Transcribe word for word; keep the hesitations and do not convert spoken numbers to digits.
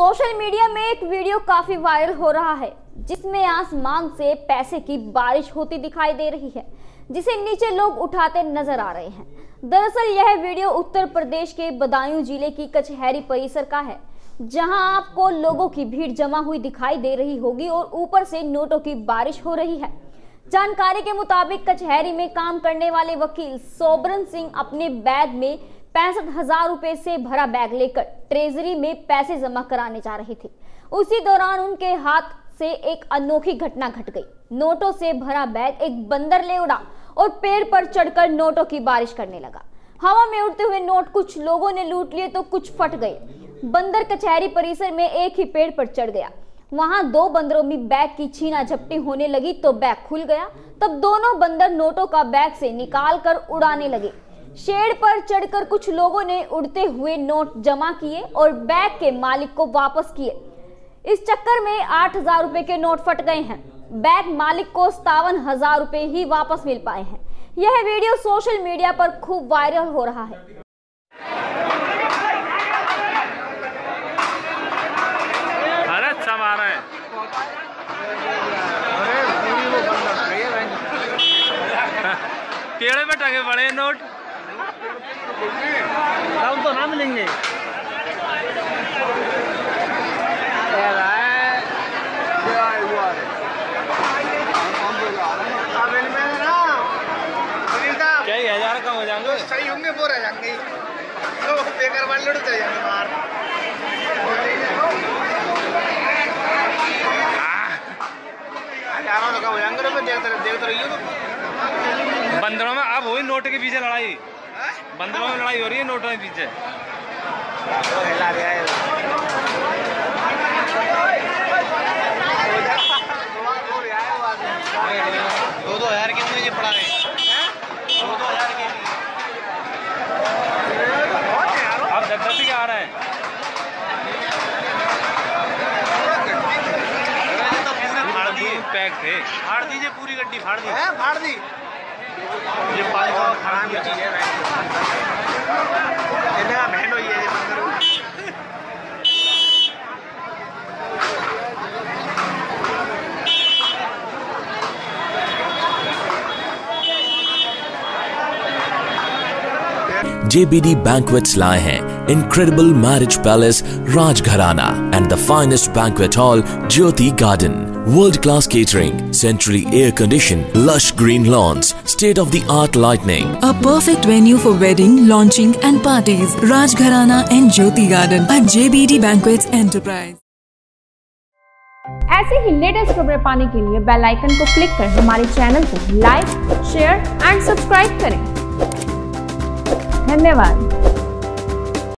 Social media में एक video काफी वायरल हो रहा है जिसमें आसमान से पैसे की बारिश होती दिखाई दे रही है, जिसे नीचे लोग उठाते नजर आ रहे हैं। दरअसल यह वीडियो उत्तर प्रदेश के बदायूं जिले की कचहरी परिसर का है, जहां आपको लोगों की भीड़ जमा हुई दिखाई दे रही होगी और ऊपर से नोटों की बारिश हो रही है। जानकारी के मुताबिक कचहरी में काम करने वाले वकील सोबरन सिंह अपने बैग में पैंसठ हजार रुपए से भरा बैग लेकर ट्रेजरी में पैसे जमा कराने जा रहे थे। उसी दौरान उनके हाथ से एक अनोखी घटना घट गई। नोटों से भरा बैग एक बंदर ले उड़ा और पेड़ पर चढ़कर नोटों की बारिश करने लगा। हवा में उड़ते हुए नोट कुछ लोगों ने लूट लिए तो कुछ फट गए। बंदर कचहरी परिसर में एक ही पेड़ पर चढ़ गया। वहां दो बंदरों में बैग की छीना झपटी होने लगी तो बैग खुल गया। तब दोनों बंदर नोटों का बैग से निकाल कर उड़ाने लगे। शेड पर चढ़कर कुछ लोगों ने उड़ते हुए नोट जमा किए और बैग के मालिक को वापस किए। इस चक्कर में आठ हजार रुपए के नोट फट गए हैं। बैग मालिक को सतावन हजार रुपए ही वापस मिल पाए हैं। यह वीडियो सोशल मीडिया पर खूब वायरल हो रहा है। पेड़ पे टंगे पड़े नोट, हम तो ना मिलेंगे। क्या ही हजार कम हो जाएंगे, सही होंगे वो रह जाएंगे, तो बेकार वाले लड़ चले जाएंगे बाहर। हजारों लगा हो जाएंगे तो देखते देखते रहिए। तो बंदरों में अब हुई नोट के पीछे लड़ाई, बंदरों में लड़ाई हो रही है नोटों के पीछे। दो दो हजार के मुझे पड़ा रहे, दो दो हजार के अब दस दस के आ रहे हैं। फाड़ दिए, पैक थे, फाड़ दीजिए पूरी गड्डी, फाड़ दी फाड़ दी। ये पानी बहुत खराब चीज है, बहन हुई है। J B D Banquets लाए हैं Incredible Marriage Palace Rajgharana and the finest banquet hall Jyoti Garden. World-class catering, centrally air-conditioned, lush green lawns, state-of-the-art lighting. A perfect venue for wedding, launching and parties. Rajgharana and Jyoti Garden at J B D Banquets Enterprise. ऐसे ही latest खबरें पाने के लिए bell icon को click कर हमारे channel को like, share and subscribe करें। धन्यवाद।